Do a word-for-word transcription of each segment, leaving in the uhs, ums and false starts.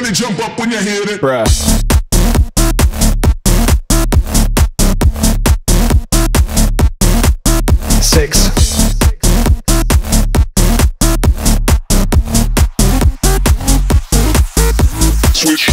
Everybody jump up when you hear it. Bruh. Six. Switch.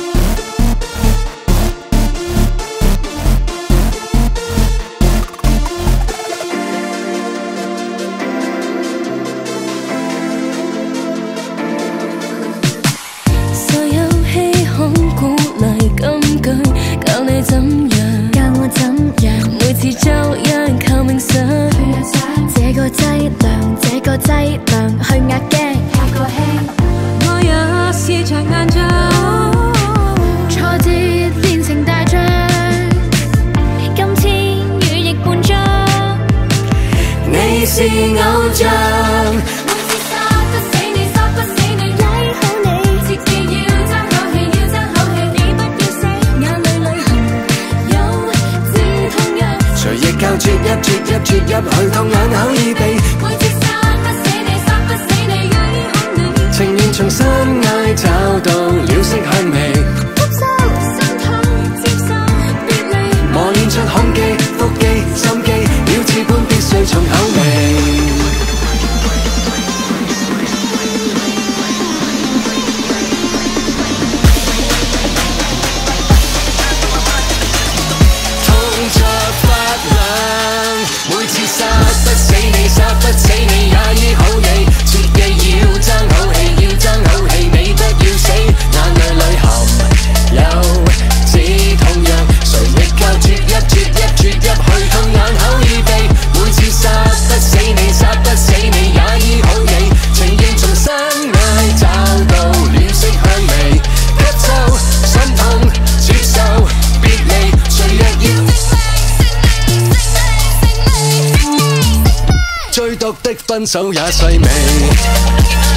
是偶像，每次殺不死你，殺不死你，醫好你。切記要爭口氣，要爭口氣，你不要死，眼淚裡含有止痛藥。誰亦靠啜泣啜泣啜泣去通眼口耳鼻。每次殺不死你，殺不死你，醫好你。情願從山埃找到了色香味。吸收心痛，接受別離，磨練出胸肌腹肌心肌，要治本必須重口味。殺不死你，也醫好你。切記要爭口氣，要爭口氣，你不要死。眼淚裡含有止痛藥，誰亦靠啜泣啜泣啜泣去通眼口耳鼻。每次殺不死你，殺不死你，也醫好你。情願從山埃找到了色香味，吸收心痛，接受別離，誰亦要。最毒的分手也細微。